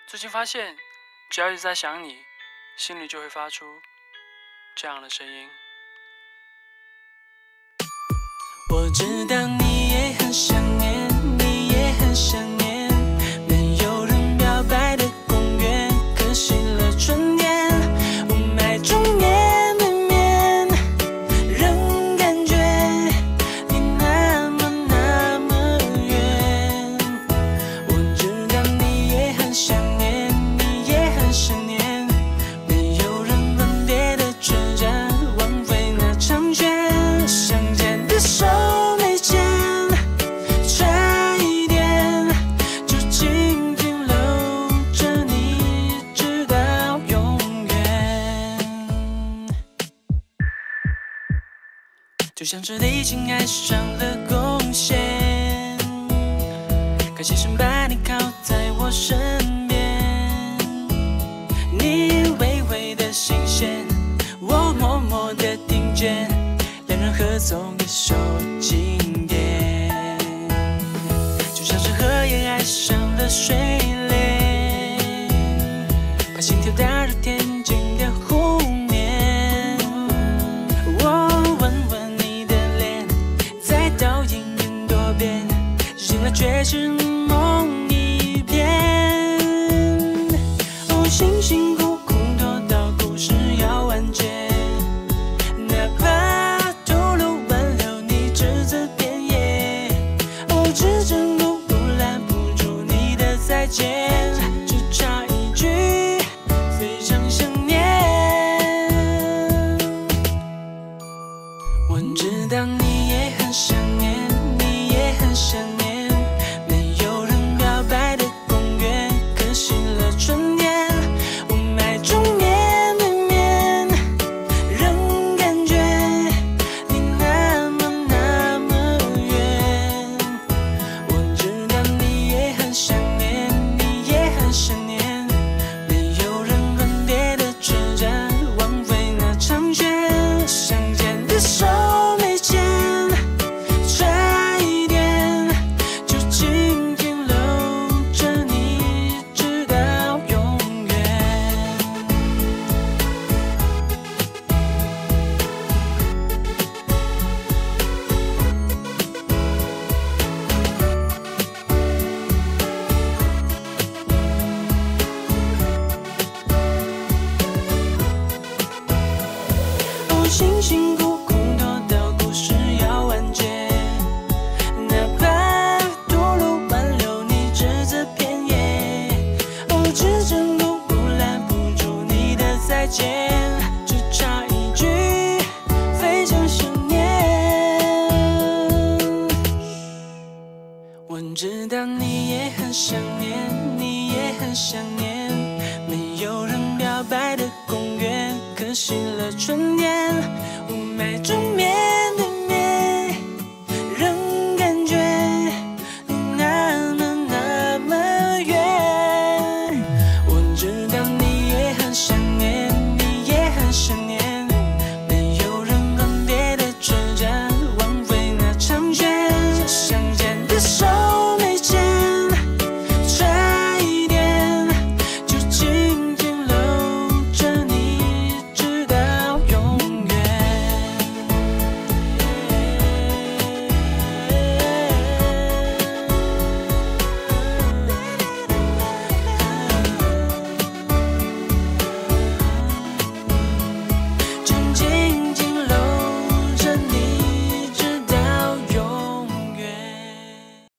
最近发现，只要一直在想你，心里就会发出这样的声音。 我知道你也很想念，你也很想念，没有人表白的公园，可惜了春天，雾霾中面对面，仍感觉你那么远。我知道你也很想念，你也很想念，没有人分别的车站，挽回那场雪，相见的手没牵，差一点就紧紧搂着你，直到永远。就像是你已经爱上了贡献，感谢神把你靠在我身边，你微微的新鲜，我默默的听见，两人合奏一首经典，就像是荷叶爱上了水莲，把心跳打入天际的湖面。我吻吻你的脸，再倒映很多遍，醒来却是梦一片。哦，辛辛苦苦拖到故事要完结，哪怕徒劳挽留你只字片语，哦，只争路不拦不住你的再见，只差一句非常想念。我知道你也很想念，你也很想念，没有人表白的公园，可惜了春天，雾霾中面对面，仍感觉你那么远。我知道你也很想念，你也很想念，没有人分别的车站，挽回那场雪，相见的手没牵，差一点就紧紧搂着你，直到永远。哦，辛辛苦苦拖到故事要完结，哪怕徒劳挽留你只字片语，哦，只争路不拦不住你的再见，只差一句非常想念。我知道你也很想念，你也很想念，没有人表白的公园，可惜了春天，雾霾中面